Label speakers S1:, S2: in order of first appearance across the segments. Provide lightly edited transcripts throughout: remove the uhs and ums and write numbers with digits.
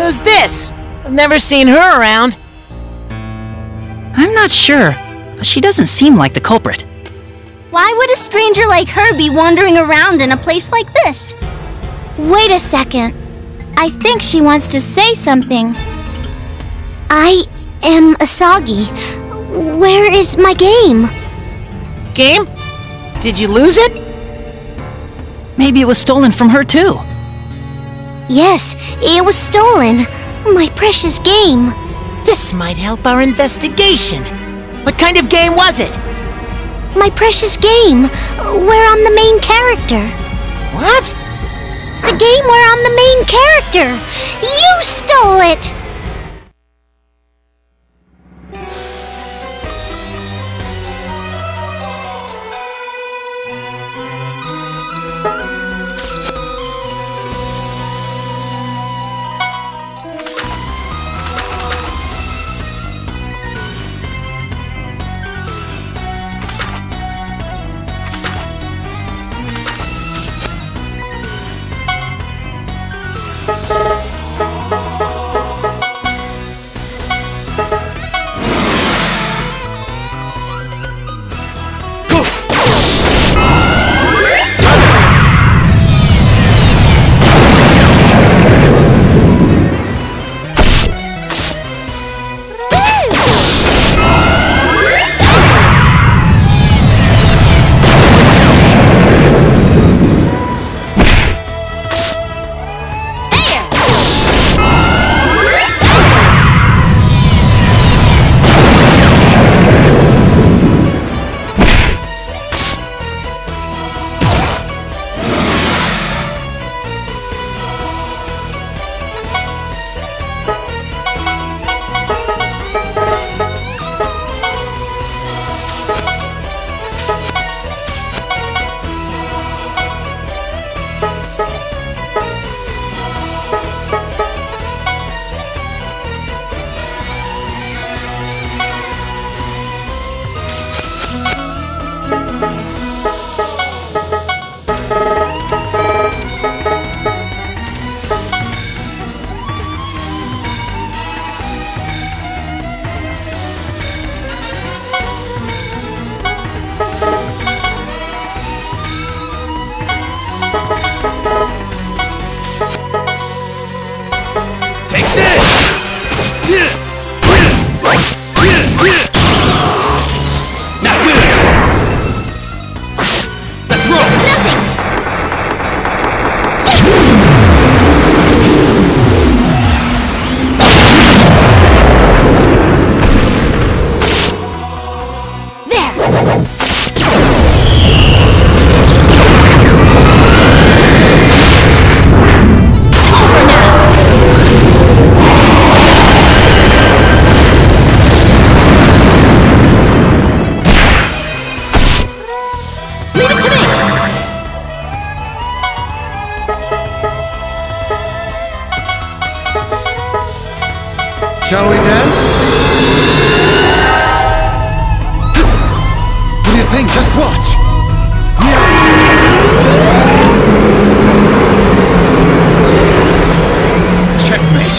S1: Who's this? I've never seen her around.
S2: I'm not sure, but she doesn't seem like the culprit.
S3: Why would a stranger like her be wandering around in a place like this? Wait a second. I think she wants to say something. I am Asagi. Where is my game?
S1: Game? Did you lose it?
S2: Maybe it was stolen from her too.
S3: Yes, it was stolen. My precious game.
S1: This might help our investigation. What kind of game was it?
S3: My precious game, where I'm the main character.
S1: What?
S3: The game where I'm the main character. You stole it!
S4: Shall we dance? What do you think? Just watch! Checkmate!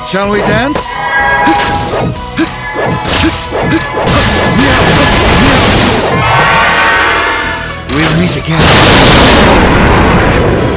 S4: Shall we dance? We'll meet again.